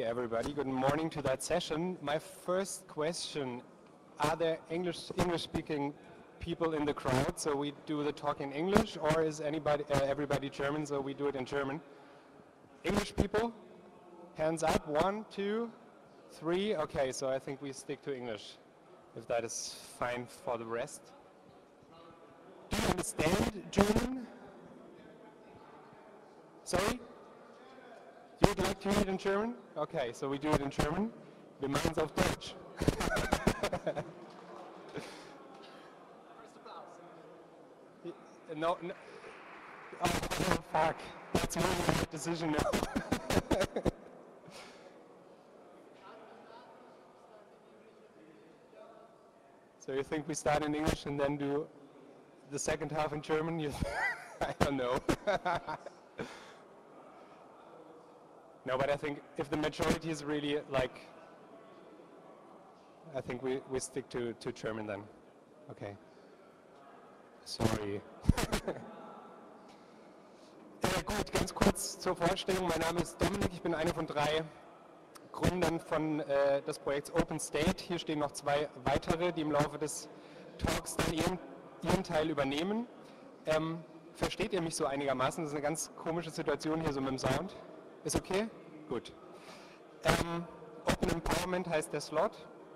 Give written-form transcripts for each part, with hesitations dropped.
everybody. Good morning to that session. My first question, are there English-speaking people in the crowd, so we do the talk in English, or is everybody German, so we do it in German? English people? Hands up, 1, 2, 3. Okay, so I think we stick to English, if that is fine for the rest. Do you understand German? Sorry? You would like to read in German? Okay, so we do it in German. Wir machen es auf Deutsch. No. Oh, fuck. That's really a bad decision now. So you think we start in English and then do the second half in German? I don't know. No, but I think if the majority is really like, I think we stick to German then. Okay. Sorry. Gut, ganz kurz zur Vorstellung. Mein Name ist Dominik, ich bin einer von 3 Gründern von des Projekts Open State. Hier stehen noch 2 weitere, die im Laufe des Talks dann ihren Teil übernehmen. Versteht ihr mich so einigermaßen? Das ist eine ganz komische Situation hier so mit dem Sound. Ist okay? Gut. Open Empowerment heißt der Slot.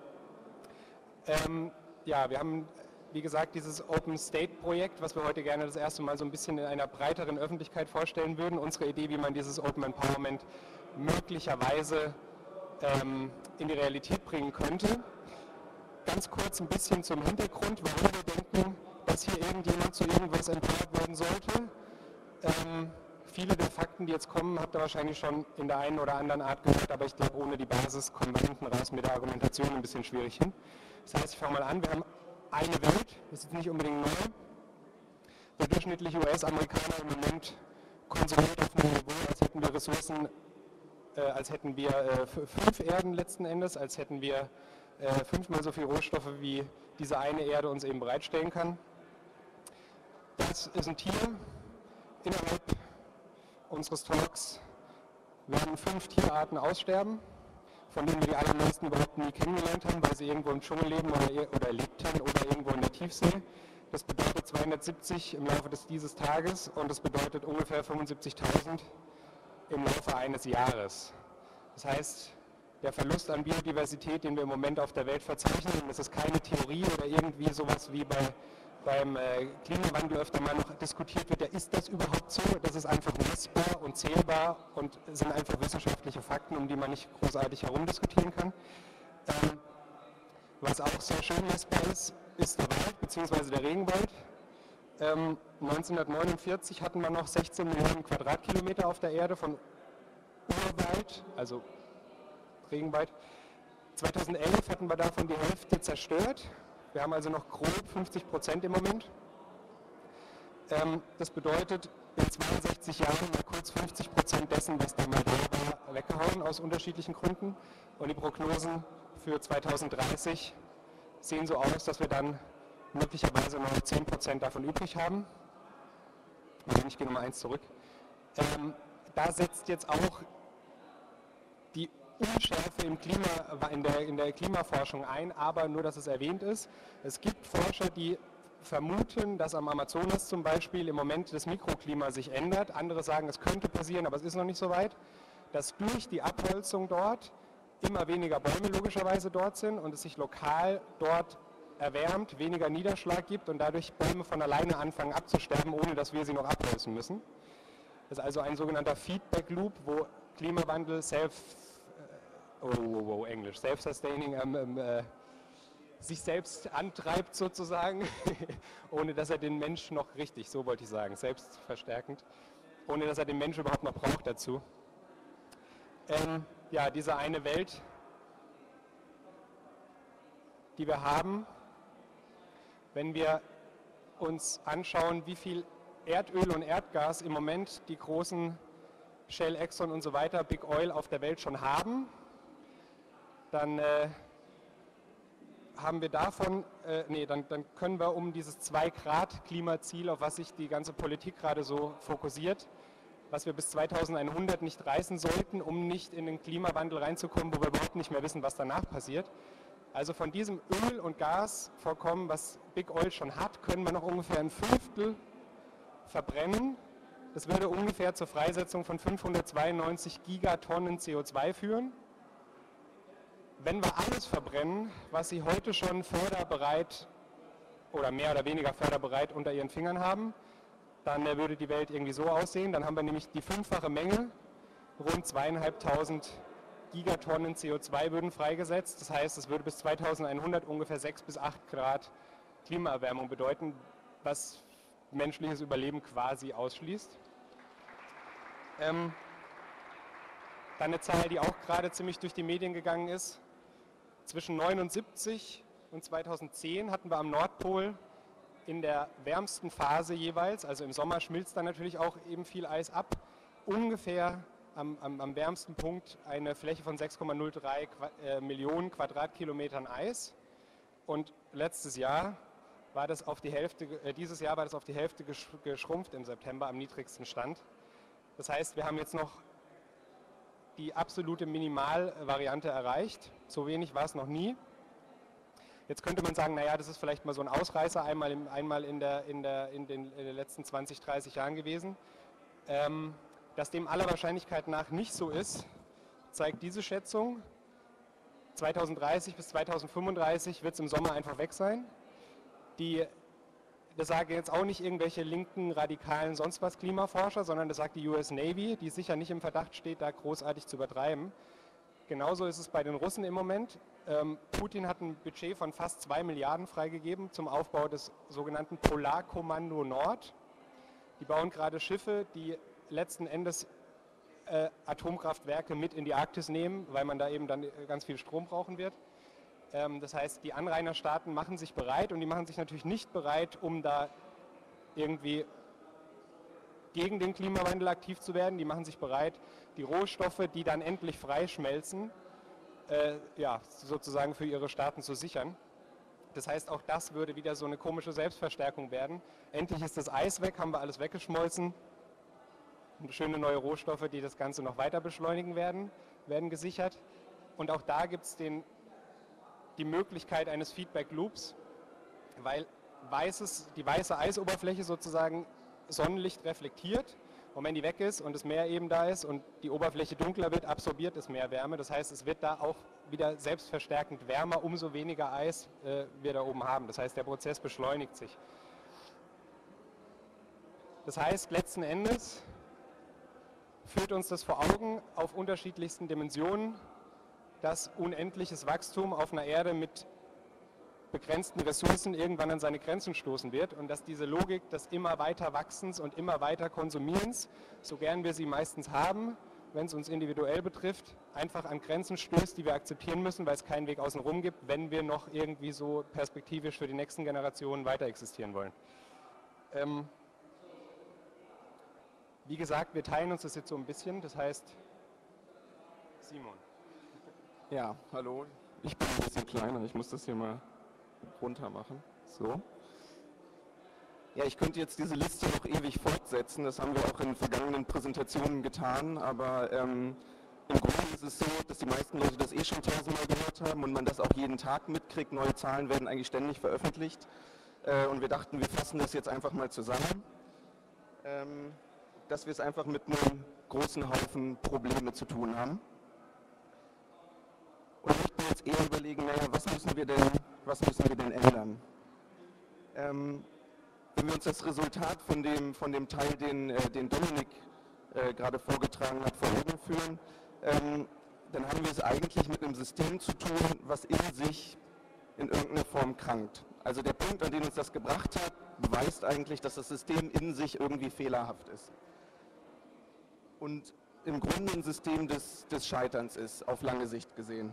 Ja, wir haben, wie gesagt, dieses Open State Projekt, was wir heute gerne das erste Mal so ein bisschen in einer breiteren Öffentlichkeit vorstellen würden. Unsere Idee, wie man dieses Open Empowerment möglicherweise in die Realität bringen könnte. Ganz kurz ein bisschen zum Hintergrund, warum wir denken, dass hier irgendjemand zu irgendwas empowered werden sollte. Viele der Fakten, die jetzt kommen, habt ihr wahrscheinlich schon in der einen oder anderen Art gehört, aber ich glaube, ohne die Basis kommen wir hinten raus mit der Argumentation ein bisschen schwierig hin. Das heißt, ich fange mal an, wir haben eine Welt, das ist nicht unbedingt neu. Der durchschnittliche US-Amerikaner im Moment konsumiert auf einem Niveau, als hätten wir Ressourcen, als hätten wir 5 Erden letzten Endes, als hätten wir 5-mal so viel Rohstoffe, wie diese eine Erde uns eben bereitstellen kann. Das ist ein Tier. Innerhalb unseres Talks werden 5 Tierarten aussterben, von denen wir die allermeisten überhaupt nie kennengelernt haben, weil sie irgendwo im Dschungel leben oder lebten oder irgendwo in der Tiefsee. Das bedeutet 270 im Laufe dieses Tages und das bedeutet ungefähr 75.000 im Laufe eines Jahres. Das heißt, der Verlust an Biodiversität, den wir im Moment auf der Welt verzeichnen, das ist keine Theorie oder irgendwie sowas wie beim Klimawandel öfter mal noch diskutiert wird, ja, ist das überhaupt so? Das ist einfach messbar und zählbar und sind einfach wissenschaftliche Fakten, um die man nicht großartig herumdiskutieren kann. Was auch sehr schön messbar ist der Wald bzw. der Regenwald. 1949 hatten wir noch 16 Millionen Quadratkilometer auf der Erde von Urwald, also Regenwald. 2011 hatten wir davon die Hälfte zerstört. Wir haben also noch grob 50% im Moment. Das bedeutet, in 62 Jahren mal kurz 50% dessen, was da mal da war, weggehauen aus unterschiedlichen Gründen. Und die Prognosen für 2030 sehen so aus, dass wir dann möglicherweise noch 10% davon übrig haben. Also ich gehe nochmal 1 zurück. Da setzt jetzt auch die Unschärfe in der Klimaforschung ein, aber nur, dass es erwähnt ist. Es gibt Forscher, die vermuten, dass am Amazonas zum Beispiel im Moment das Mikroklima sich ändert. Andere sagen, es könnte passieren, aber es ist noch nicht so weit, dass durch die Abholzung dort immer weniger Bäume logischerweise dort sind und es sich lokal dort erwärmt, weniger Niederschlag gibt und dadurch Bäume von alleine anfangen abzusterben, ohne dass wir sie noch abholzen müssen. Das ist also ein sogenannter Feedback Loop, wo Klimawandel self-sustaining, sich selbst antreibt sozusagen, ohne dass er den Mensch noch richtig, so wollte ich sagen, selbstverstärkend, ohne dass er den Mensch überhaupt noch braucht dazu. Ja, diese eine Welt, die wir haben, wenn wir uns anschauen, wie viel Erdöl und Erdgas im Moment die großen Shell, Exxon und so weiter, Big Oil auf der Welt schon haben, dann haben wir davon, dann können wir um dieses 2-Grad-Klimaziel, auf was sich die ganze Politik gerade so fokussiert, was wir bis 2100 nicht reißen sollten, um nicht in den Klimawandel reinzukommen, wo wir überhaupt nicht mehr wissen, was danach passiert. Also von diesem Öl- und Gasvorkommen, was Big Oil schon hat, können wir noch ungefähr ein Fünftel verbrennen. Das würde ungefähr zur Freisetzung von 592 Gigatonnen CO2 führen. Wenn wir alles verbrennen, was Sie heute schon förderbereit oder mehr oder weniger förderbereit unter Ihren Fingern haben, dann würde die Welt irgendwie so aussehen. Dann haben wir nämlich die fünffache Menge, rund 2500 Gigatonnen CO2 würden freigesetzt. Das heißt, es würde bis 2100 ungefähr 6 bis 8 Grad Klimaerwärmung bedeuten, was menschliches Überleben quasi ausschließt. Dann eine Zahl, die auch gerade ziemlich durch die Medien gegangen ist. Zwischen 1979 und 2010 hatten wir am Nordpol in der wärmsten Phase jeweils, also im Sommer schmilzt dann natürlich auch eben viel Eis ab, ungefähr am wärmsten Punkt eine Fläche von 6,03 Millionen Quadratkilometern Eis. Und letztes Jahr war das auf die Hälfte, dieses Jahr war das auf die Hälfte geschrumpft im September am niedrigsten Stand. Das heißt, wir haben jetzt noch die absolute Minimalvariante erreicht. So wenig war es noch nie. Jetzt könnte man sagen, naja, das ist vielleicht mal so ein Ausreißer, einmal in den letzten 20, 30 Jahren gewesen. Dass dem aller Wahrscheinlichkeit nach nicht so ist, zeigt diese Schätzung. 2030 bis 2035 wird es im Sommer einfach weg sein. Das sagen jetzt auch nicht irgendwelche linken, radikalen, sonst was Klimaforscher, sondern das sagt die US Navy, die sicher nicht im Verdacht steht, da großartig zu übertreiben. Genauso ist es bei den Russen im Moment. Putin hat ein Budget von fast 2 Milliarden freigegeben zum Aufbau des sogenannten Polarkommando Nord. Die bauen gerade Schiffe, die letzten Endes Atomkraftwerke mit in die Arktis nehmen, weil man da eben dann ganz viel Strom brauchen wird. Das heißt, die Anrainerstaaten machen sich bereit und die machen sich natürlich nicht bereit, um da irgendwie gegen den Klimawandel aktiv zu werden. Die machen sich bereit, die Rohstoffe, die dann endlich freischmelzen, sozusagen für ihre Staaten zu sichern. Das heißt, auch das würde wieder so eine komische Selbstverstärkung werden. Endlich ist das Eis weg, haben wir alles weggeschmolzen. Und schöne neue Rohstoffe, die das Ganze noch weiter beschleunigen werden gesichert. Und auch da gibt es die Möglichkeit eines Feedback Loops, weil die weiße Eisoberfläche sozusagen Sonnenlicht reflektiert und wenn die weg ist und das Meer eben da ist und die Oberfläche dunkler wird, absorbiert es mehr Wärme. Das heißt, es wird da auch wieder selbstverstärkend wärmer, umso weniger Eis wir da oben haben. Das heißt, der Prozess beschleunigt sich. Das heißt, letzten Endes führt uns das vor Augen auf unterschiedlichsten Dimensionen, dass unendliches Wachstum auf einer Erde mit begrenzten Ressourcen irgendwann an seine Grenzen stoßen wird und dass diese Logik des immer weiter Wachsens und immer weiter Konsumierens, so gern wir sie meistens haben, wenn es uns individuell betrifft, einfach an Grenzen stößt, die wir akzeptieren müssen, weil es keinen Weg außenrum gibt, wenn wir noch irgendwie so perspektivisch für die nächsten Generationen weiter existieren wollen. Wie gesagt, wir teilen uns das jetzt so ein bisschen, das heißt, Simon. Ja, hallo, ich bin ein bisschen kleiner, ich muss das hier mal runter machen. So. Ja, ich könnte jetzt diese Liste noch ewig fortsetzen, das haben wir auch in vergangenen Präsentationen getan, aber im Grunde ist es so, dass die meisten Leute das eh schon tausendmal gehört haben und man das auch jeden Tag mitkriegt, neue Zahlen werden eigentlich ständig veröffentlicht und wir dachten, wir fassen das jetzt einfach mal zusammen, dass wir es einfach mit einem großen Haufen Probleme zu tun haben. Und ich möchte jetzt eher überlegen, naja, was müssen wir denn ändern? Wenn wir uns das Resultat von dem Teil, den Dominik gerade vorgetragen hat, vor Augen führen, dann haben wir es eigentlich mit einem System zu tun, was in sich in irgendeiner Form krankt. Also der Punkt, an den uns das gebracht hat, beweist eigentlich, dass das System in sich irgendwie fehlerhaft ist. Und im Grunde ein System des Scheiterns ist, auf lange Sicht gesehen.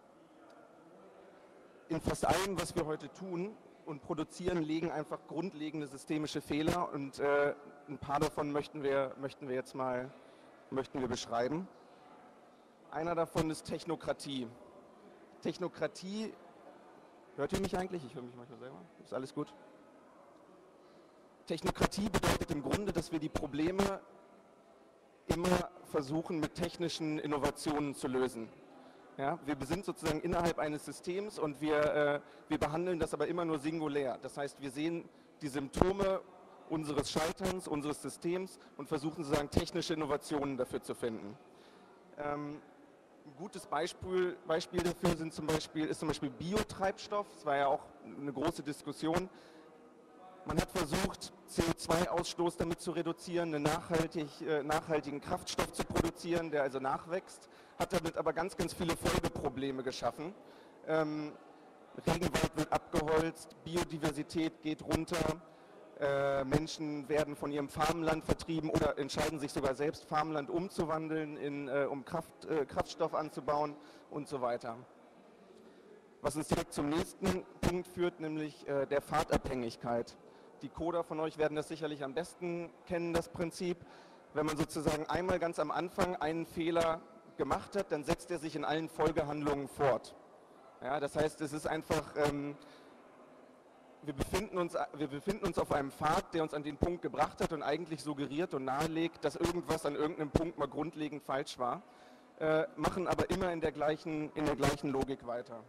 In fast allem, was wir heute tun und produzieren, liegen einfach grundlegende systemische Fehler und ein paar davon möchten wir beschreiben. Einer davon ist Technokratie. Technokratie, hört ihr mich eigentlich? Ich höre mich manchmal selber. Ist alles gut? Technokratie bedeutet im Grunde, dass wir die Probleme immer versuchen, mit technischen Innovationen zu lösen. Ja, wir sind sozusagen innerhalb eines Systems und wir behandeln das aber immer nur singulär. Das heißt, wir sehen die Symptome unseres Scheiterns, unseres Systems und versuchen sozusagen technische Innovationen dafür zu finden. Ein gutes Beispiel dafür ist zum Beispiel Biotreibstoff. Das war ja auch eine große Diskussion. Man hat versucht, CO2-Ausstoß damit zu reduzieren, einen nachhaltigen Kraftstoff zu produzieren, der also nachwächst, hat damit aber ganz, ganz viele Folgeprobleme geschaffen. Regenwald wird abgeholzt, Biodiversität geht runter, Menschen werden von ihrem Farmland vertrieben oder entscheiden sich sogar selbst, Farmland umzuwandeln, um Kraftstoff anzubauen und so weiter. Was uns direkt zum nächsten Punkt führt, nämlich der Fahrtabhängigkeit. Die Coder von euch werden das sicherlich am besten kennen, das Prinzip. Wenn man sozusagen einmal ganz am Anfang einen Fehler gemacht hat, dann setzt er sich in allen Folgehandlungen fort. Ja, das heißt, es ist einfach, wir befinden uns auf einem Pfad, der uns an den Punkt gebracht hat und eigentlich suggeriert und nahelegt, dass irgendwas an irgendeinem Punkt mal grundlegend falsch war, machen aber immer in der gleichen Logik weiter.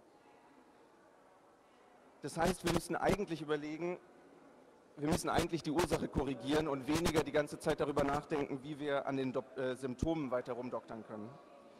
Das heißt, wir müssen eigentlich die Ursache korrigieren und weniger die ganze Zeit darüber nachdenken, wie wir an den Symptomen weiter rumdoktern können.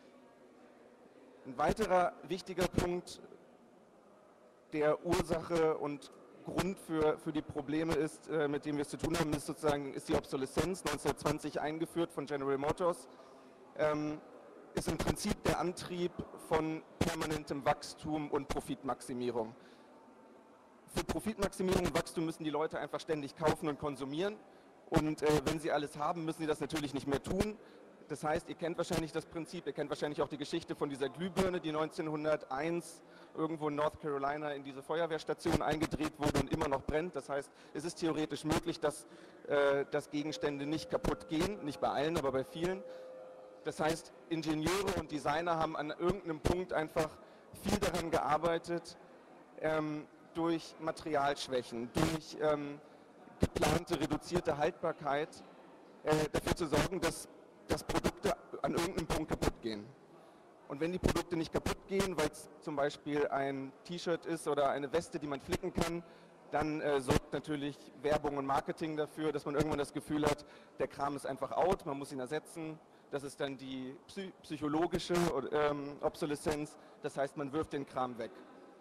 Ein weiterer wichtiger Punkt, der Ursache und Grund für die Probleme ist, mit denen wir es zu tun haben, ist die Obsoleszenz, 1920 eingeführt von General Motors, ist im Prinzip der Antrieb von permanentem Wachstum und Profitmaximierung. Für Profitmaximierung und Wachstum müssen die Leute einfach ständig kaufen und konsumieren. Und wenn sie alles haben, müssen sie das natürlich nicht mehr tun. Das heißt, ihr kennt wahrscheinlich das Prinzip, ihr kennt wahrscheinlich auch die Geschichte von dieser Glühbirne, die 1901 irgendwo in North Carolina in diese Feuerwehrstation eingedreht wurde und immer noch brennt. Das heißt, es ist theoretisch möglich, dass Gegenstände nicht kaputt gehen, nicht bei allen, aber bei vielen. Das heißt, Ingenieure und Designer haben an irgendeinem Punkt einfach viel daran gearbeitet, durch Materialschwächen, durch geplante reduzierte Haltbarkeit dafür zu sorgen, dass Produkte an irgendeinem Punkt kaputt gehen. Und wenn die Produkte nicht kaputt gehen, weil es zum Beispiel ein T-Shirt ist oder eine Weste, die man flicken kann, dann sorgt natürlich Werbung und Marketing dafür, dass man irgendwann das Gefühl hat, der Kram ist einfach out, man muss ihn ersetzen. Das ist dann die psychologische Obsoleszenz, das heißt, man wirft den Kram weg.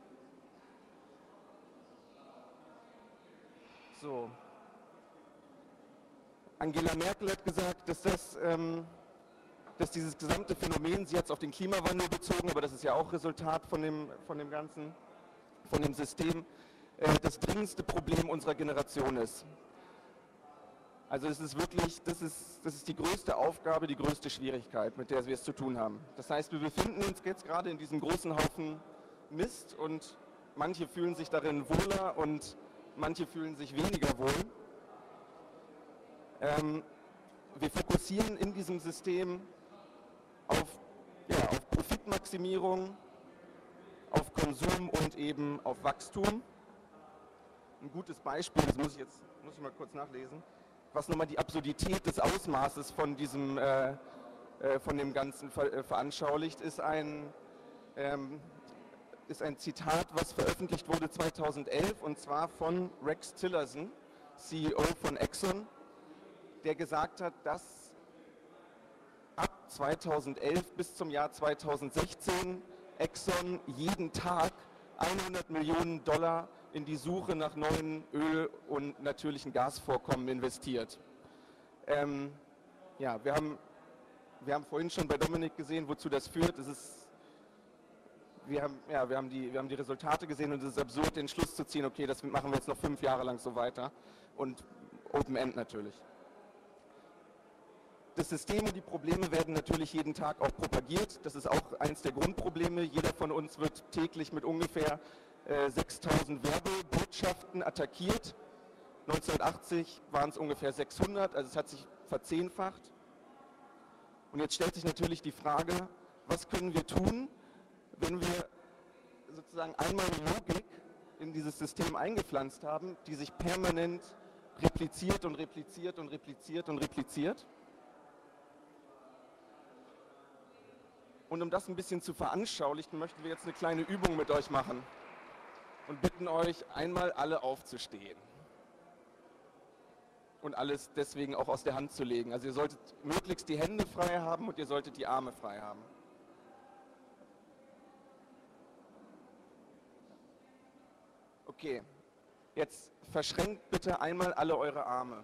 So. Angela Merkel hat gesagt, dass dieses gesamte Phänomen, sie hat es auf den Klimawandel bezogen, aber das ist ja auch Resultat von dem System, das dringendste Problem unserer Generation ist. Also es ist wirklich, das ist die größte Aufgabe, die größte Schwierigkeit, mit der wir es zu tun haben. Das heißt, wir befinden uns jetzt gerade in diesem großen Haufen Mist und manche fühlen sich darin wohler und manche fühlen sich weniger wohl. Wir fokussieren in diesem System auf Profitmaximierung, auf Konsum und eben auf Wachstum. Ein gutes Beispiel, das muss ich mal kurz nachlesen, was nochmal die Absurdität des Ausmaßes von dem Ganzen veranschaulicht, ist ein Zitat, was veröffentlicht wurde 2011, und zwar von Rex Tillerson, CEO von Exxon, der gesagt hat, dass ab 2011 bis zum Jahr 2016 Exxon jeden Tag 100 Millionen Dollar in die Suche nach neuen Öl- und natürlichen Gasvorkommen investiert. Wir haben vorhin schon bei Dominik gesehen, wozu das führt. Wir haben die Resultate gesehen und es ist absurd, den Schluss zu ziehen, okay, das machen wir jetzt noch 5 Jahre lang so weiter und Open End natürlich. Das System und die Probleme werden natürlich jeden Tag auch propagiert. Das ist auch eines der Grundprobleme. Jeder von uns wird täglich mit ungefähr 6000 Werbebotschaften attackiert. 1980 waren es ungefähr 600, also es hat sich verzehnfacht. Und jetzt stellt sich natürlich die Frage, was können wir tun, wenn wir sozusagen einmal eine Logik in dieses System eingepflanzt haben, die sich permanent repliziert und repliziert und repliziert und repliziert. Und um das ein bisschen zu veranschaulichen, möchten wir jetzt eine kleine Übung mit euch machen und bitten euch, einmal alle aufzustehen und alles deswegen auch aus der Hand zu legen. Also ihr solltet möglichst die Hände frei haben und ihr solltet die Arme frei haben. Okay, jetzt verschränkt bitte einmal alle eure Arme.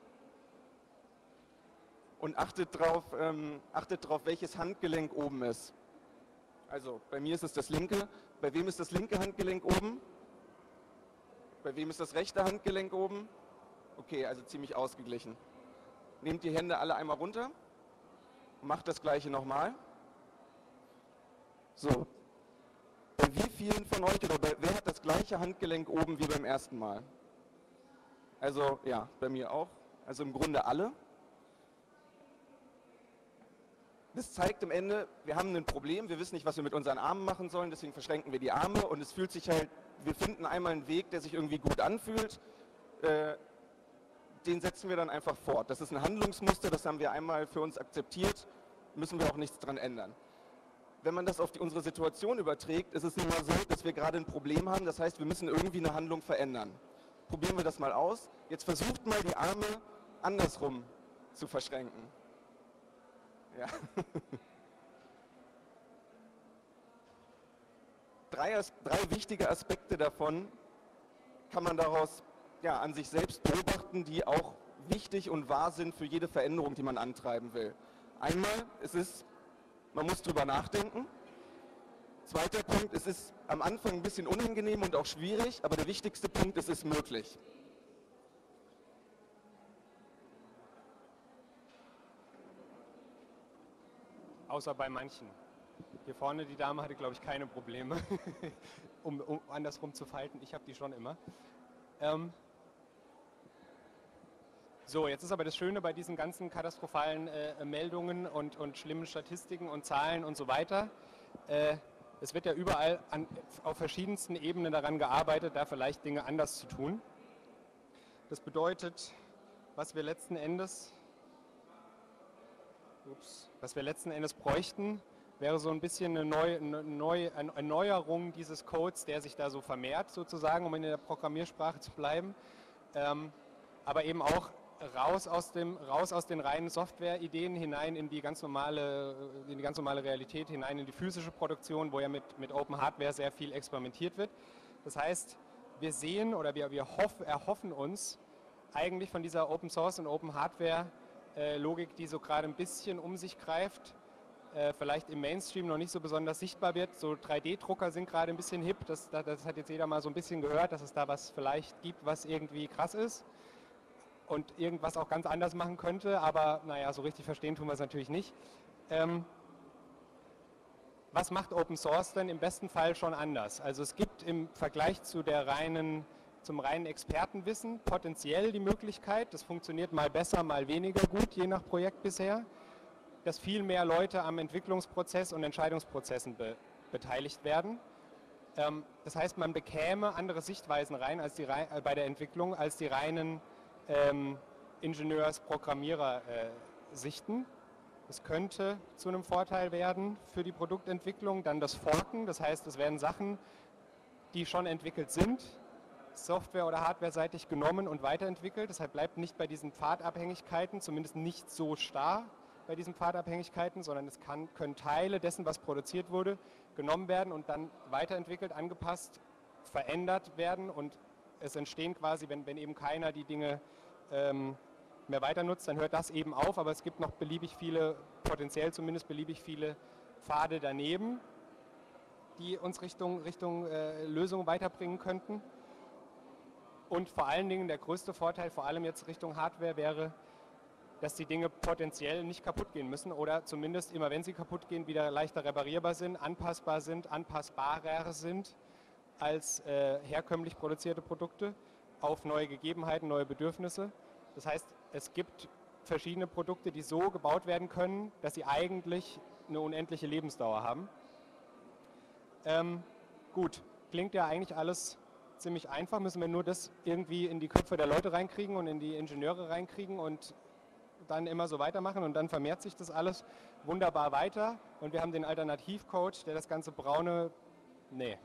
Und achtet drauf, welches Handgelenk oben ist. Also bei mir ist es das linke. Bei wem ist das linke Handgelenk oben? Bei wem ist das rechte Handgelenk oben? Okay, also ziemlich ausgeglichen. Nehmt die Hände alle einmal runter und macht das gleiche nochmal. So. Bei wie vielen von euch oder wer hat das gleiche Handgelenk oben wie beim ersten Mal? Also ja, bei mir auch. Also im Grunde alle. Das zeigt am Ende, wir haben ein Problem, wir wissen nicht, was wir mit unseren Armen machen sollen, deswegen verschränken wir die Arme und es fühlt sich halt, wir finden einmal einen Weg, der sich irgendwie gut anfühlt, den setzen wir dann einfach fort. Das ist ein Handlungsmuster, das haben wir einmal für uns akzeptiert, müssen wir auch nichts dran ändern. Wenn man das auf unsere Situation überträgt, ist es nun mal so, dass wir gerade ein Problem haben, das heißt, wir müssen irgendwie eine Handlung verändern. Probieren wir das mal aus. Jetzt versucht mal die Arme andersrum zu verschränken. Ja. Drei wichtige Aspekte davon kann man daraus an sich selbst beobachten, die auch wichtig und wahr sind für jede Veränderung, die man antreiben will. Einmal, man muss drüber nachdenken. Zweiter Punkt, es ist am Anfang ein bisschen unangenehm und auch schwierig, aber der wichtigste Punkt, es ist möglich. Außer bei manchen. Hier vorne, die Dame hatte, glaube ich, keine Probleme, um andersrum zu falten. Ich habe die schon immer. So, jetzt ist aber das Schöne bei diesen ganzen katastrophalen Meldungen und schlimmen Statistiken und Zahlen und so weiter. Es wird ja überall auf verschiedensten Ebenen daran gearbeitet, da vielleicht Dinge anders zu tun. Das bedeutet, was wir letzten Endes bräuchten, wäre so ein bisschen eine Erneuerung dieses Codes, der sich da so vermehrt sozusagen, um in der Programmiersprache zu bleiben, aber eben auch raus aus den reinen Software-Ideen hinein in die ganz normale Realität, hinein in die physische Produktion, wo ja mit Open Hardware sehr viel experimentiert wird. Das heißt, wir sehen oder wir erhoffen uns eigentlich von dieser Open Source und Open Hardware Logik, die so gerade ein bisschen um sich greift, vielleicht im Mainstream noch nicht so besonders sichtbar wird. So 3D-Drucker sind gerade ein bisschen hip, das hat jetzt jeder mal so ein bisschen gehört, dass es da was vielleicht gibt, was irgendwie krass ist und irgendwas auch ganz anders machen könnte, aber naja, so richtig verstehen tun wir es natürlich nicht. Was macht Open Source denn im besten Fall schon anders? Also es gibt im Vergleich zum reinen Expertenwissen potenziell die Möglichkeit, das funktioniert mal besser, mal weniger gut, je nach Projekt bisher, dass viel mehr Leute am Entwicklungsprozess und Entscheidungsprozessen beteiligt werden. Das heißt, man bekäme andere Sichtweisen rein als bei der Entwicklung als die reinen Ingenieurs-Programmierer-Sichten. Das könnte zu einem Vorteil werden für die Produktentwicklung. Dann das Forken, das heißt, es werden Sachen, die schon entwickelt sind, Software- oder Hardware-seitig genommen und weiterentwickelt. Deshalb bleibt nicht bei diesen Pfadabhängigkeiten, zumindest nicht so starr bei diesen Pfadabhängigkeiten, sondern es können Teile dessen, was produziert wurde, genommen werden und dann weiterentwickelt, angepasst, verändert werden und es entstehen quasi, wenn eben keiner die Dinge mehr weiter nutzt, dann hört das eben auf, aber es gibt noch beliebig viele, potenziell zumindest beliebig viele Pfade daneben, die uns Richtung Lösungen weiterbringen könnten. Und vor allen Dingen der größte Vorteil, vor allem jetzt Richtung Hardware, wäre, dass die Dinge potenziell nicht kaputt gehen müssen oder zumindest immer, wenn sie kaputt gehen, wieder leichter reparierbar sind, anpassbarer sind als herkömmlich produzierte Produkte auf neue Gegebenheiten, neue Bedürfnisse. Das heißt, es gibt verschiedene Produkte, die so gebaut werden können, dass sie eigentlich eine unendliche Lebensdauer haben. Gut, klingt ja eigentlich alles ziemlich einfach, müssen wir nur das irgendwie in die Köpfe der Leute reinkriegen und in die Ingenieure reinkriegen und dann immer so weitermachen und dann vermehrt sich das alles wunderbar weiter und wir haben den Alternativcode, der das ganze braune, nee.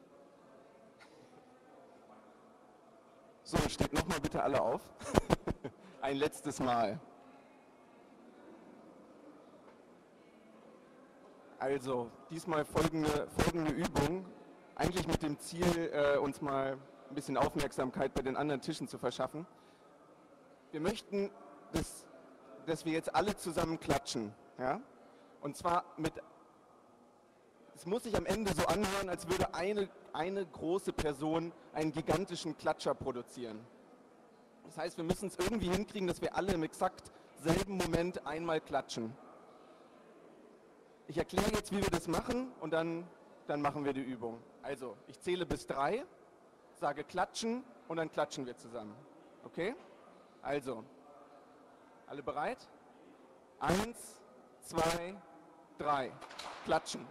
So, steht nochmal bitte alle auf. Ein letztes Mal. Also, diesmal folgende Übung, eigentlich mit dem Ziel, uns mal ein bisschen Aufmerksamkeit bei den anderen Tischen zu verschaffen. Wir möchten, dass wir jetzt alle zusammen klatschen. Ja? Und zwar es muss sich am Ende so anhören, als würde eine große Person einen gigantischen Klatscher produzieren. Das heißt, wir müssen es irgendwie hinkriegen, dass wir alle im exakt selben Moment einmal klatschen. Ich erkläre jetzt, wie wir das machen und dann machen wir die Übung. Also, ich zähle bis 3, sage klatschen und dann klatschen wir zusammen. Okay? Also, alle bereit? 1, 2, 3. Klatschen.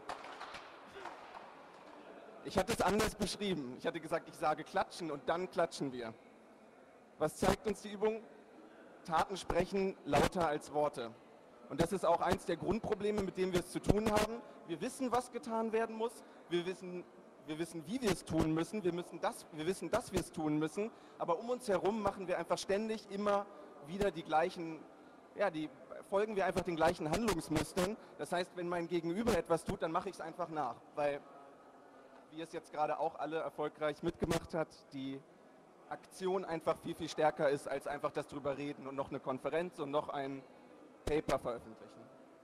Ich hatte es anders beschrieben. Ich hatte gesagt, ich sage klatschen und dann klatschen wir. Was zeigt uns die Übung? Taten sprechen lauter als Worte. Und das ist auch eins der Grundprobleme, mit denen wir es zu tun haben. Wir wissen, was getan werden muss. Wir wissen, wie wir es tun müssen. Wir wissen, dass wir es tun müssen. Aber um uns herum machen wir einfach ständig immer wieder folgen wir einfach den gleichen Handlungsmustern. Das heißt, wenn mein Gegenüber etwas tut, dann mache ich es einfach nach. Weil, wie es jetzt gerade auch alle erfolgreich mitgemacht hat, die Aktion einfach viel, viel stärker ist, als einfach das drüber reden und noch eine Konferenz und noch ein Paper veröffentlichen.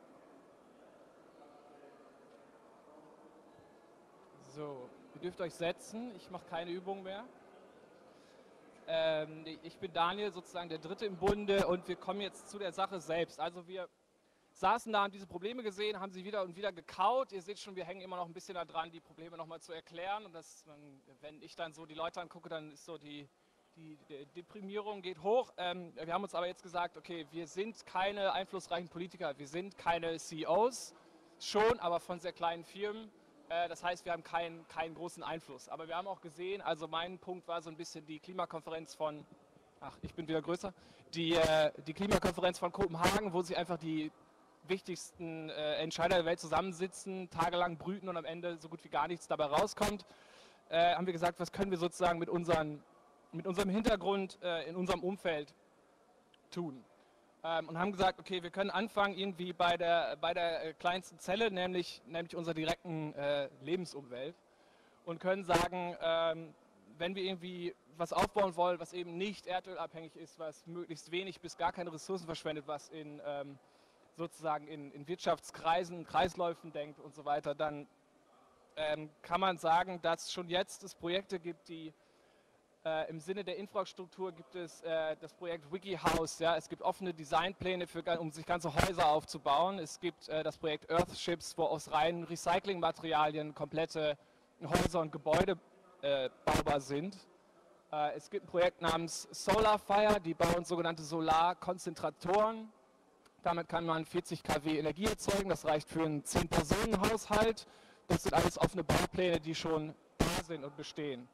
So, ihr dürft euch setzen. Ich mache keine Übung mehr. Ich bin Daniel, sozusagen der Dritte im Bunde und wir kommen jetzt zu der Sache selbst. Also wir saßen da, haben diese Probleme gesehen, haben sie wieder und wieder gekaut. Ihr seht schon, wir hängen immer noch ein bisschen da dran, die Probleme nochmal zu erklären. Und wenn ich dann so die Leute angucke, dann ist so die Deprimierung geht hoch. Wir haben uns aber jetzt gesagt, okay, wir sind keine einflussreichen Politiker, wir sind keine CEOs, schon, aber von sehr kleinen Firmen. Das heißt, wir haben keinen großen Einfluss. Aber wir haben auch gesehen, also mein Punkt war so ein bisschen die Klimakonferenz von, ich bin wieder größer, die Klimakonferenz von Kopenhagen, wo sich einfach die wichtigsten Entscheider der Welt zusammensitzen, tagelang brüten und am Ende so gut wie gar nichts dabei rauskommt. Haben wir gesagt, was können wir sozusagen mit unserem Hintergrund in unserem Umfeld tun. Und haben gesagt, okay, wir können anfangen irgendwie bei der kleinsten Zelle, nämlich unserer direkten Lebensumwelt und können sagen, wenn wir irgendwie was aufbauen wollen, was eben nicht erdölabhängig ist, was möglichst wenig bis gar keine Ressourcen verschwendet, was sozusagen in Wirtschaftskreisen, Kreisläufen denkt und so weiter, dann kann man sagen, dass schon jetzt es Projekte gibt, die im Sinne der Infrastruktur gibt es das Projekt WikiHouse. Ja? Es gibt offene Designpläne, um sich ganze Häuser aufzubauen. Es gibt das Projekt Earthships, wo aus reinen Recyclingmaterialien komplette Häuser und Gebäude baubar sind. Es gibt ein Projekt namens Solarfire, die bauen sogenannte Solarkonzentratoren. Damit kann man 40 kW Energie erzeugen. Das reicht für einen 10-Personen-Haushalt. Das sind alles offene Baupläne, die schon da sind und bestehen.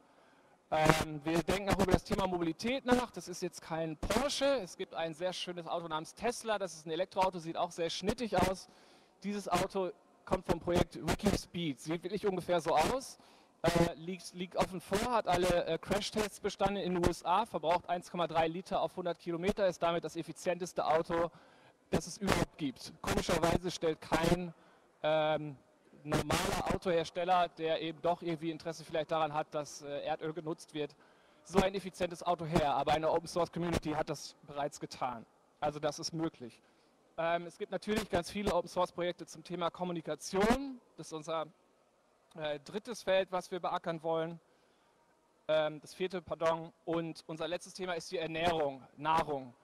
Wir denken auch über das Thema Mobilität nach. Das ist jetzt kein Porsche. Es gibt ein sehr schönes Auto namens Tesla. Das ist ein Elektroauto, sieht auch sehr schnittig aus. Dieses Auto kommt vom Projekt Wikispeed. Sieht wirklich ungefähr so aus. Liegt offen vor, hat alle Crashtests bestanden in den USA, verbraucht 1,3 Liter auf 100 Kilometer, ist damit das effizienteste Auto, das es überhaupt gibt. Komischerweise stellt kein normaler Autohersteller, der eben doch irgendwie Interesse vielleicht daran hat, dass Erdöl genutzt wird, so ein effizientes Auto her. Aber eine Open-Source-Community hat das bereits getan. Also das ist möglich. Es gibt natürlich ganz viele Open-Source-Projekte zum Thema Kommunikation. Das ist unser drittes Feld, was wir beackern wollen. Das vierte, pardon. Und unser letztes Thema ist die Ernährung, Nahrung.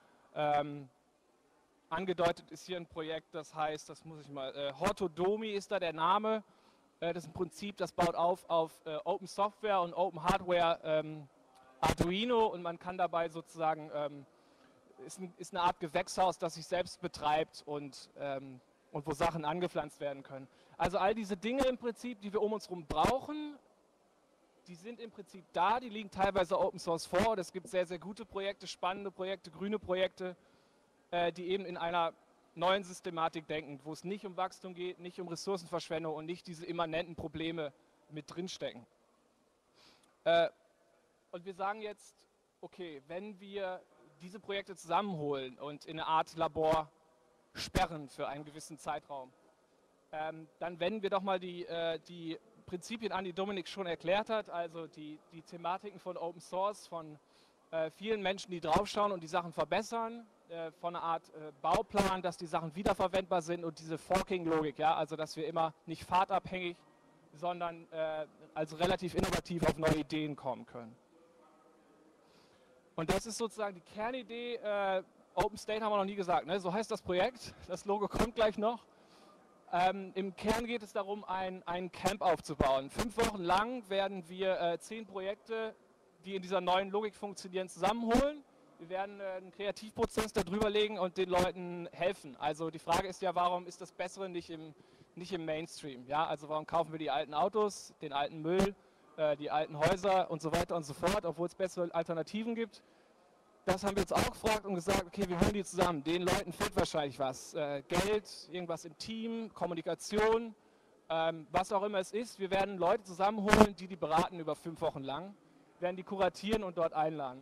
Angedeutet ist hier ein Projekt, das heißt, Hortodomi ist da der Name. Das ist ein Prinzip, das baut auf Open Software und Open Hardware Arduino und man kann dabei sozusagen, ist eine Art Gewächshaus, das sich selbst betreibt und wo Sachen angepflanzt werden können. Also all diese Dinge im Prinzip, die wir um uns herum brauchen, die sind im Prinzip da, die liegen teilweise Open Source vor. Und es gibt sehr, sehr gute Projekte, spannende Projekte, grüne Projekte. die eben in einer neuen Systematik denken, wo es nicht um Wachstum geht, nicht um Ressourcenverschwendung und nicht diese immanenten Probleme mit drinstecken. Und wir sagen jetzt, okay, wenn wir diese Projekte zusammenholen und in eine Art Labor sperren für einen gewissen Zeitraum, dann wenden wir doch mal die Prinzipien an, die Dominik schon erklärt hat, also die Thematiken von Open Source, von vielen Menschen, die draufschauen und die Sachen verbessern, von einer Art Bauplan, dass die Sachen wiederverwendbar sind und diese Forking-Logik, ja, also dass wir immer nicht fahrtabhängig, sondern also relativ innovativ auf neue Ideen kommen können. Und das ist sozusagen die Kernidee. Open State haben wir noch nie gesagt, ne? So heißt das Projekt. Das Logo kommt gleich noch. Im Kern geht es darum, ein Camp aufzubauen. 5 Wochen lang werden wir 10 Projekte, die in dieser neuen Logik funktionieren, zusammenholen. Wir werden einen Kreativprozess darüber legen und den Leuten helfen. Also die Frage ist ja, warum ist das Bessere nicht im Mainstream? Ja? Also warum kaufen wir die alten Autos, den alten Müll, die alten Häuser und so weiter und so fort, obwohl es bessere Alternativen gibt? Das haben wir uns auch gefragt und gesagt, okay, wir holen die zusammen. Den Leuten fehlt wahrscheinlich was. Geld, irgendwas im Team, Kommunikation, was auch immer es ist. Wir werden Leute zusammenholen, die beraten über 5 Wochen lang, werden die kuratieren und dort einladen.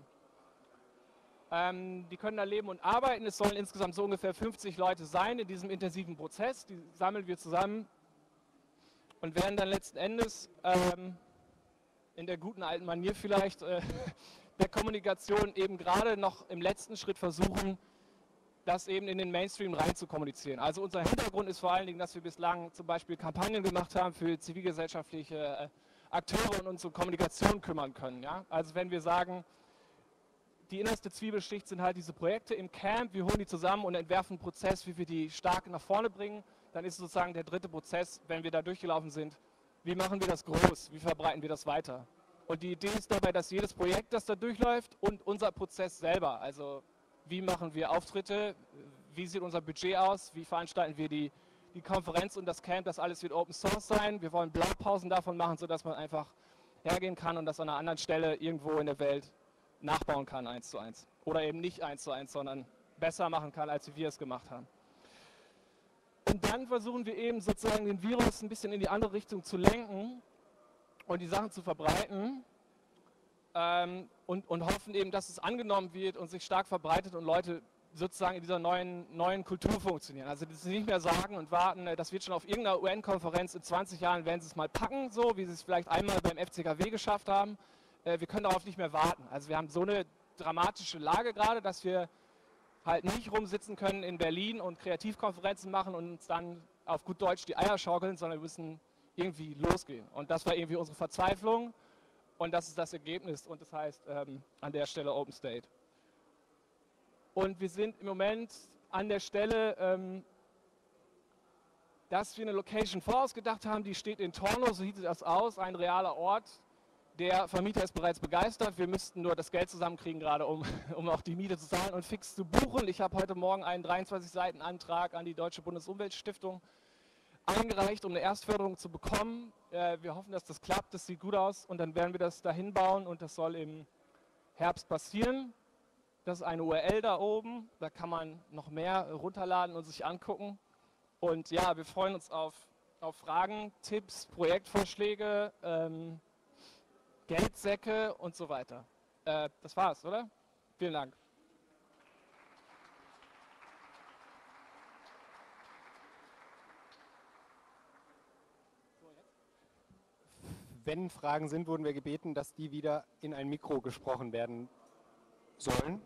Die können da leben und arbeiten. Es sollen insgesamt so ungefähr 50 Leute sein in diesem intensiven Prozess. Die sammeln wir zusammen und werden dann letzten Endes in der guten alten Manier vielleicht der Kommunikation eben gerade noch im letzten Schritt versuchen, das eben in den Mainstream rein zu kommunizieren. Also unser Hintergrund ist vor allen Dingen, dass wir bislang zum Beispiel Kampagnen gemacht haben für zivilgesellschaftliche Akteure und uns um Kommunikation kümmern können. Ja? Also wenn wir sagen, die innerste Zwiebelschicht sind halt diese Projekte im Camp, wir holen die zusammen und entwerfen einen Prozess, wie wir die stark nach vorne bringen, dann ist sozusagen der dritte Prozess, wenn wir da durchgelaufen sind, wie machen wir das groß, wie verbreiten wir das weiter. Und die Idee ist dabei, dass jedes Projekt, das da durchläuft und unser Prozess selber, also wie machen wir Auftritte, wie sieht unser Budget aus, wie veranstalten wir die Konferenz und das Camp, das alles wird Open Source sein. Wir wollen Blaupausen davon machen, sodass man einfach hergehen kann und das an einer anderen Stelle irgendwo in der Welt nachbauen kann, 1:1. Oder eben nicht 1:1, sondern besser machen kann, als wir es gemacht haben. Und dann versuchen wir eben sozusagen den Virus ein bisschen in die andere Richtung zu lenken und die Sachen zu verbreiten und hoffen eben, dass es angenommen wird und sich stark verbreitet und Leute sozusagen in dieser neuen Kultur funktionieren. Also das nicht mehr sagen und warten, das wird schon auf irgendeiner UN-Konferenz in 20 Jahren, werden sie es mal packen, so wie sie es vielleicht einmal beim FCKW geschafft haben. Wir können darauf nicht mehr warten. Also wir haben so eine dramatische Lage gerade, dass wir halt nicht rumsitzen können in Berlin und Kreativkonferenzen machen und uns dann auf gut Deutsch die Eier schaukeln, sondern wir müssen irgendwie losgehen. Und das war irgendwie unsere Verzweiflung und das ist das Ergebnis und das heißt an der Stelle Open State. Und wir sind im Moment an der Stelle, dass wir eine Location vorausgedacht haben, die steht in Torno, so sieht das aus, ein realer Ort. Der Vermieter ist bereits begeistert, wir müssten nur das Geld zusammenkriegen gerade, um auch die Miete zu zahlen und fix zu buchen. Ich habe heute Morgen einen 23-Seiten-Antrag an die Deutsche Bundesumweltstiftung eingereicht, um eine Erstförderung zu bekommen. Wir hoffen, dass das klappt, das sieht gut aus und dann werden wir das dahin bauen und das soll im Herbst passieren. Das ist eine URL da oben, da kann man noch mehr runterladen und sich angucken. Und ja, wir freuen uns auf Fragen, Tipps, Projektvorschläge, Geldsäcke und so weiter. Das war's, oder? Vielen Dank. Wenn Fragen sind, wurden wir gebeten, dass die wieder in ein Mikro gesprochen werden sollen,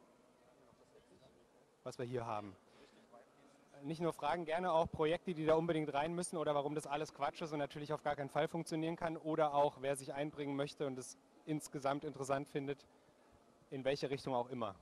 was wir hier haben. Nicht nur Fragen, gerne auch Projekte, die da unbedingt rein müssen oder warum das alles Quatsch ist und natürlich auf gar keinen Fall funktionieren kann oder auch, wer sich einbringen möchte und es insgesamt interessant findet, in welche Richtung auch immer.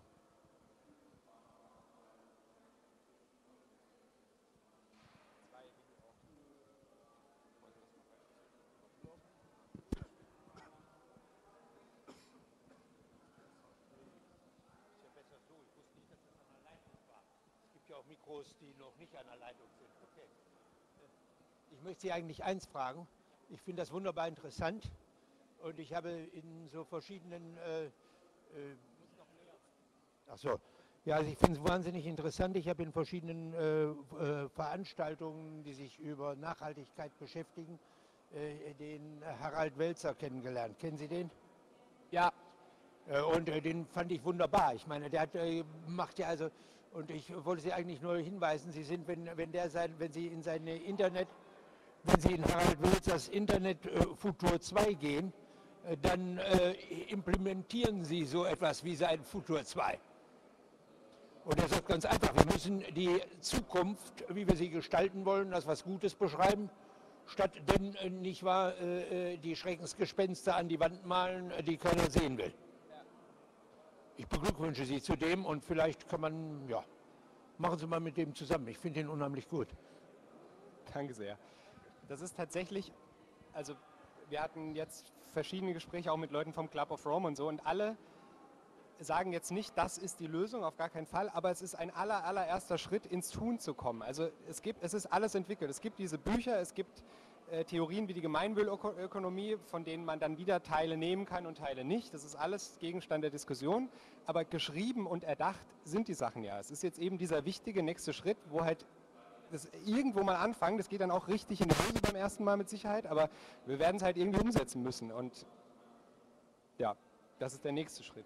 Auch Mikros, die noch nicht an der Leitung sind. Okay. Ich möchte Sie eigentlich eins fragen. Ich finde das wunderbar interessant und ich habe in so verschiedenen Ja, also ich finde es wahnsinnig interessant. Ich habe in verschiedenen Veranstaltungen, die sich über Nachhaltigkeit beschäftigen, den Harald Welzer kennengelernt. Kennen Sie den? Ja, Und den fand ich wunderbar. Ich meine, der hat, macht ja also, und ich wollte Sie eigentlich nur hinweisen, Sie sind, wenn Sie in seine wenn Sie in Harald Welzers Internet Futur 2 gehen, dann implementieren Sie so etwas wie sein Futur 2. Und er sagt ganz einfach, wir müssen die Zukunft, wie wir sie gestalten wollen, als was Gutes beschreiben, statt denn, nicht wahr, die Schreckensgespenster an die Wand malen, die keiner sehen will. Ich beglückwünsche Sie zu dem und vielleicht kann man, ja, machen Sie mal mit dem zusammen. Ich finde ihn unheimlich gut. Danke sehr. Das ist tatsächlich, also wir hatten jetzt verschiedene Gespräche auch mit Leuten vom Club of Rome und so und alle sagen jetzt nicht, das ist die Lösung, auf gar keinen Fall, aber es ist ein allererster Schritt, ins Tun zu kommen. Also es ist alles entwickelt. Es gibt diese Bücher, es gibt Theorien wie die Gemeinwohlökonomie, von denen man dann wieder Teile nehmen kann und Teile nicht. Das ist alles Gegenstand der Diskussion, aber geschrieben und erdacht sind die Sachen ja. Es ist jetzt eben dieser wichtige nächste Schritt, wo halt das irgendwo mal anfangen, das geht dann auch richtig in die Hose beim ersten Mal mit Sicherheit, aber wir werden es halt irgendwie umsetzen müssen und ja, das ist der nächste Schritt.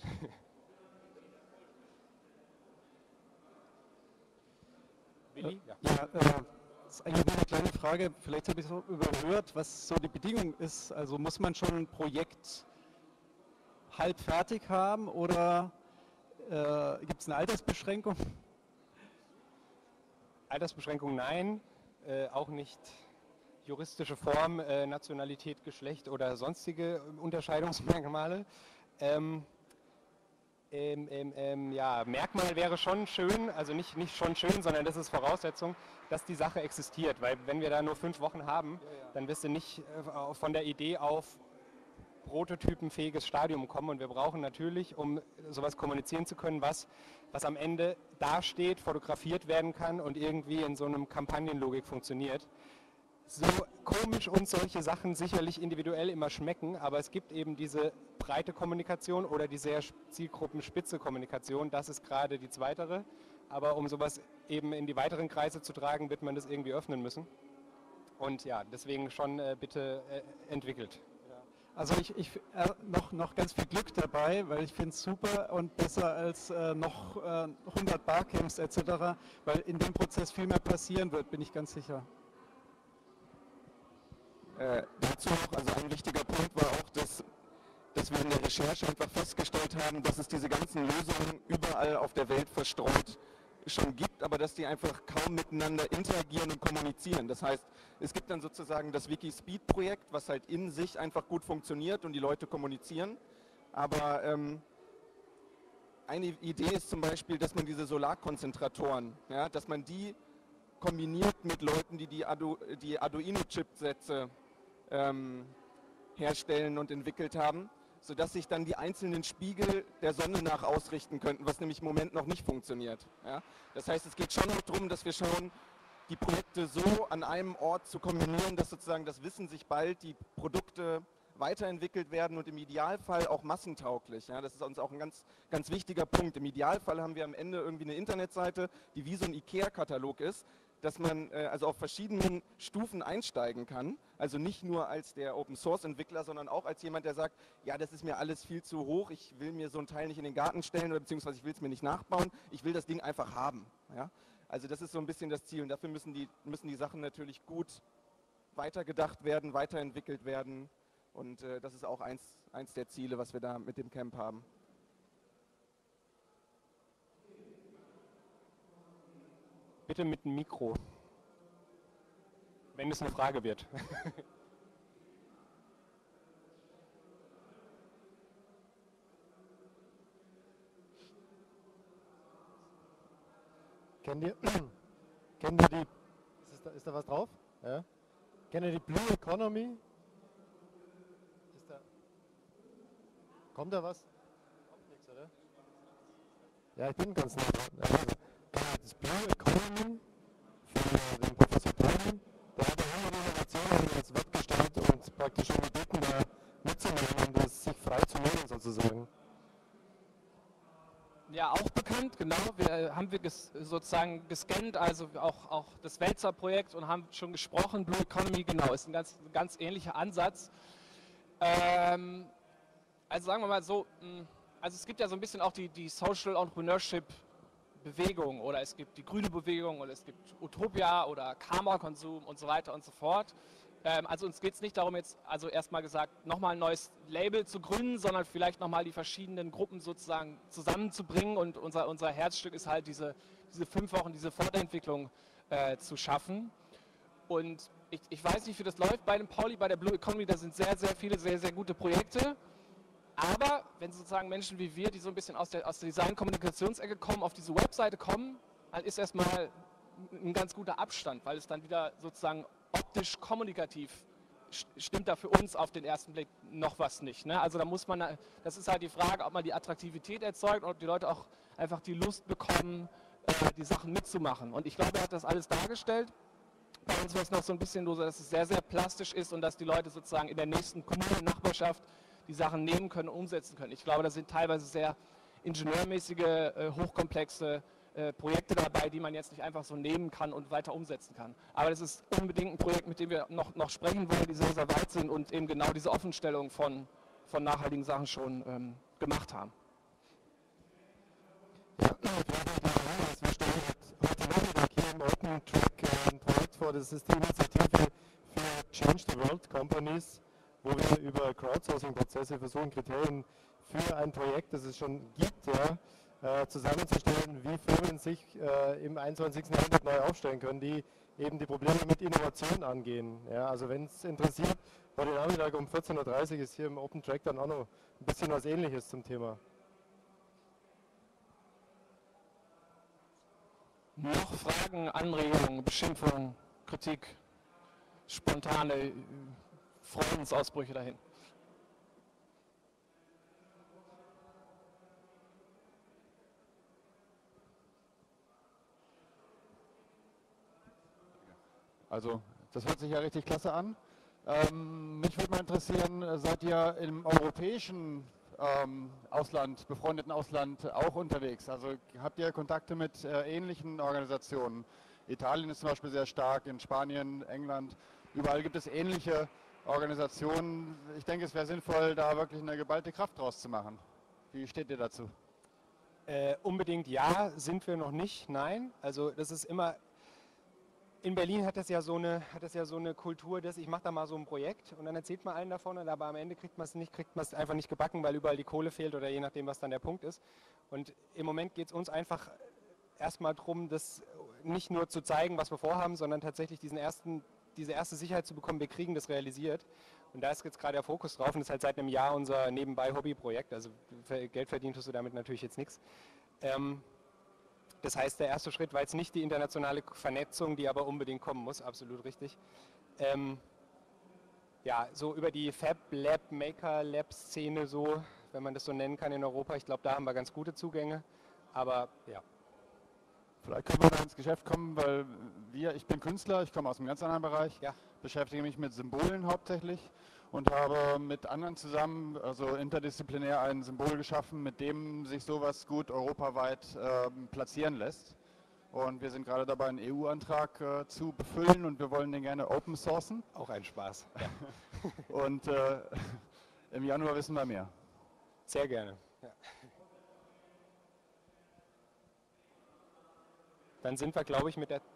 Willi? Ja, das ist eigentlich nur eine kleine Frage, vielleicht habe ich es so überhört, was so die Bedingung ist. Also muss man schon ein Projekt halb fertig haben oder gibt es eine Altersbeschränkung? Altersbeschränkung nein, auch nicht juristische Form, Nationalität, Geschlecht oder sonstige Unterscheidungsmerkmale. Ja, Merkmal wäre schon schön, also nicht schon schön, sondern das ist Voraussetzung, dass die Sache existiert, weil wenn wir da nur 5 Wochen haben, dann wirst du nicht von der Idee auf prototypenfähiges Stadium kommen und wir brauchen natürlich, um sowas kommunizieren zu können, was am Ende dasteht, fotografiert werden kann und irgendwie in so einem Kampagnenlogik funktioniert. So komisch uns solche Sachen sicherlich individuell immer schmecken, aber es gibt eben diese breite Kommunikation oder die sehr zielgruppenspitze Kommunikation, das ist gerade die zweitere, aber um sowas eben in die weiteren Kreise zu tragen, wird man das irgendwie öffnen müssen und ja, deswegen schon bitte entwickelt. Also noch ganz viel Glück dabei, weil ich finde es super und besser als noch 100 Barcamps etc., weil in dem Prozess viel mehr passieren wird, bin ich ganz sicher. Dazu noch, also ein wichtiger Punkt war auch, dass wir in der Recherche einfach festgestellt haben, dass es diese ganzen Lösungen überall auf der Welt verstreut schon gibt, aber dass die einfach kaum miteinander interagieren und kommunizieren. Das heißt, es gibt dann sozusagen das Wikispeed-Projekt, was halt in sich einfach gut funktioniert und die Leute kommunizieren, aber eine Idee ist zum Beispiel, dass man diese Solarkonzentratoren, ja, dass man die kombiniert mit Leuten, die Arduino-Chipsätze herstellen und entwickelt haben, sodass sich dann die einzelnen Spiegel der Sonne nach ausrichten könnten, was nämlich im Moment noch nicht funktioniert. Ja? Das heißt, es geht schon noch darum, dass wir schauen, die Projekte so an einem Ort zu kombinieren, dass sozusagen das Wissen sich bald, die Produkte weiterentwickelt werden und im Idealfall auch massentauglich. Ja? Das ist uns auch ein ganz, ganz wichtiger Punkt. Im Idealfall haben wir am Ende irgendwie eine Internetseite, die wie so ein IKEA-Katalog ist, dass man also auf verschiedenen Stufen einsteigen kann, also nicht nur als der Open-Source-Entwickler, sondern auch als jemand, der sagt, ja, das ist mir alles viel zu hoch, ich will mir so ein Teil nicht in den Garten stellen oder beziehungsweise ich will es mir nicht nachbauen, ich will das Ding einfach haben. Ja? Also das ist so ein bisschen das Ziel und dafür müssen die Sachen natürlich gut weitergedacht werden, weiterentwickelt werden und das ist auch eins der Ziele, was wir da mit dem Camp haben. Bitte mit dem Mikro, wenn es eine Frage wird. Kennt ihr die, ist da was drauf? Ja. Kennt ihr die Blue Economy? Kommt da was? Kommt nichts, oder? Ja, ich bin ganz nah dran. Also, das Blue Economy von dem Professor Blumen, der hat 100 Innovationen als Web gestellt und praktisch schon gebeten, da mitzunehmen und das sich frei zu nehmen sozusagen. Ja, auch bekannt, genau. Haben wir sozusagen gescannt, also auch das Wälzer-Projekt und haben schon gesprochen. Blue Economy, genau, ist ein ganz ähnlicher Ansatz. Also sagen wir mal so, also es gibt ja so ein bisschen auch die Social Entrepreneurship Bewegung oder es gibt die grüne Bewegung oder es gibt Utopia oder Karma-Konsum und so weiter und so fort. Also uns geht es nicht darum, jetzt, also erstmal gesagt, nochmal ein neues Label zu gründen, sondern vielleicht nochmal die verschiedenen Gruppen sozusagen zusammenzubringen und unser Herzstück ist halt diese 5 Wochen, diese Fortentwicklung zu schaffen. Und ich weiß nicht, wie das läuft bei dem Pauli, bei der Blue Economy, da sind sehr, sehr viele, sehr, sehr gute Projekte. Aber wenn sozusagen Menschen wie wir, die so ein bisschen aus der Design-Kommunikationsecke kommen, auf diese Webseite kommen, dann ist erstmal ein ganz guter Abstand, weil es dann wieder sozusagen optisch kommunikativ stimmt da für uns auf den ersten Blick noch was nicht. Ne? Also da muss man, das ist halt die Frage, ob man die Attraktivität erzeugt und ob die Leute auch einfach die Lust bekommen, die Sachen mitzumachen. Und ich glaube, er hat das alles dargestellt. Bei uns war es noch so ein bisschen so, dass es sehr, sehr plastisch ist und dass die Leute sozusagen in der nächsten Kommune, Nachbarschaft die Sachen nehmen können und umsetzen können. Ich glaube, da sind teilweise sehr ingenieurmäßige, hochkomplexe Projekte dabei, die man jetzt nicht einfach so nehmen kann und weiter umsetzen kann. Aber das ist unbedingt ein Projekt, mit dem wir noch sprechen wollen, die sehr, sehr weit sind und eben genau diese Offenstellung von nachhaltigen Sachen schon gemacht haben. Ja, wir stellen heute Nachmittag hier im Open Track ein Projekt vor, das ist die Initiative für Change the World Companies, wo wir über Crowdsourcing-Prozesse versuchen, Kriterien für ein Projekt, das es schon gibt, zusammenzustellen, wie Firmen sich im 21. Jahrhundert neu aufstellen können, die eben die Probleme mit Innovation angehen. Ja, also wenn es interessiert, heute Nachmittag um 14:30 Uhr ist hier im Open Track dann auch noch ein bisschen was Ähnliches zum Thema. Noch Fragen, Anregungen, Beschimpfungen, Kritik, spontane Freudensausbrüche dahin? Also, das hört sich ja richtig klasse an. Mich würde mal interessieren, seid ihr im europäischen Ausland, befreundeten Ausland auch unterwegs? Also habt ihr Kontakte mit ähnlichen Organisationen? Italien ist zum Beispiel sehr stark, in Spanien, England, überall gibt es ähnliche Organisationen. Ich denke, es wäre sinnvoll, da wirklich eine geballte Kraft draus zu machen. Wie steht ihr dazu? Unbedingt ja, sind wir noch nicht, nein. Also das ist immer, in Berlin hat das ja so eine Kultur, dass ich mache da mal so ein Projekt und dann erzählt man allen davon, aber am Ende kriegt man es einfach nicht gebacken, weil überall die Kohle fehlt oder je nachdem, was dann der Punkt ist. Und im Moment geht es uns einfach erstmal darum, das nicht nur zu zeigen, was wir vorhaben, sondern tatsächlich diese erste Sicherheit zu bekommen, wir kriegen das realisiert. Und da ist jetzt gerade der Fokus drauf und das ist halt seit einem Jahr unser Nebenbei-Hobbyprojekt. Also Geld verdient tust du damit natürlich jetzt nichts. Das heißt, der erste Schritt war jetzt nicht die internationale Vernetzung, die aber unbedingt kommen muss, absolut richtig. Ja, so über die Fab Lab, Maker Lab Szene so, wenn man das so nennen kann in Europa, ich glaube, da haben wir ganz gute Zugänge, aber ja. Vielleicht können wir da ins Geschäft kommen, weil ich bin Künstler, ich komme aus einem ganz anderen Bereich, Ja. beschäftige mich mit Symbolen hauptsächlich und habe mit anderen zusammen, also interdisziplinär, ein Symbol geschaffen, mit dem sich sowas gut europaweit platzieren lässt. Und wir sind gerade dabei, einen EU-Antrag zu befüllen und wir wollen den gerne open sourcen. Auch ein Spaß. Ja. Und im Januar wissen wir mehr. Sehr gerne. Ja. Dann sind wir, glaube ich, mit der...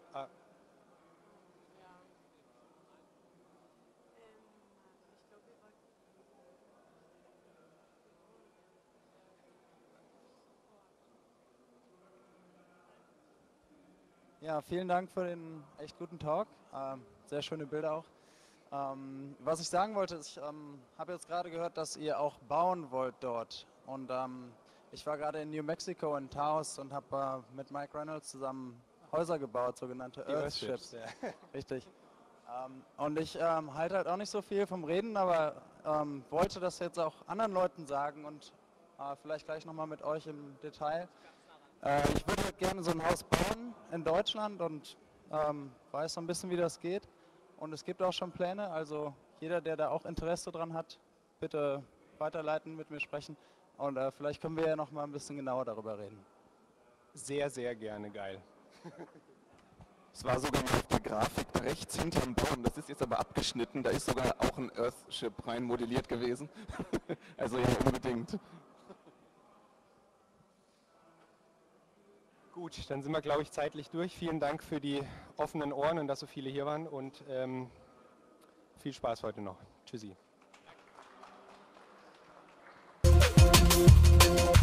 Ja, vielen Dank für den echt guten Talk. Sehr schöne Bilder auch. Was ich sagen wollte, ich habe jetzt gerade gehört, dass ihr auch bauen wollt dort. Und ich war gerade in New Mexico in Taos und habe mit Mike Reynolds zusammen Häuser gebaut, sogenannte Earthships. Ja. Richtig. Und ich halte halt auch nicht so viel vom Reden, aber wollte das jetzt auch anderen Leuten sagen und vielleicht gleich nochmal mit euch im Detail. Ich würde halt gerne so ein Haus bauen in Deutschland und weiß so ein bisschen, wie das geht. Und es gibt auch schon Pläne, also jeder, der da auch Interesse dran hat, bitte weiterleiten, mit mir sprechen. Und vielleicht können wir ja noch mal ein bisschen genauer darüber reden. Sehr, sehr gerne, geil. Es war sogar mal auf der Grafik rechts hinterm Baum, das ist jetzt aber abgeschnitten, da ist sogar auch ein Earthship rein modelliert gewesen. Also ja, unbedingt. Gut, dann sind wir, glaube ich, zeitlich durch. Vielen Dank für die offenen Ohren und dass so viele hier waren und viel Spaß heute noch. Tschüssi.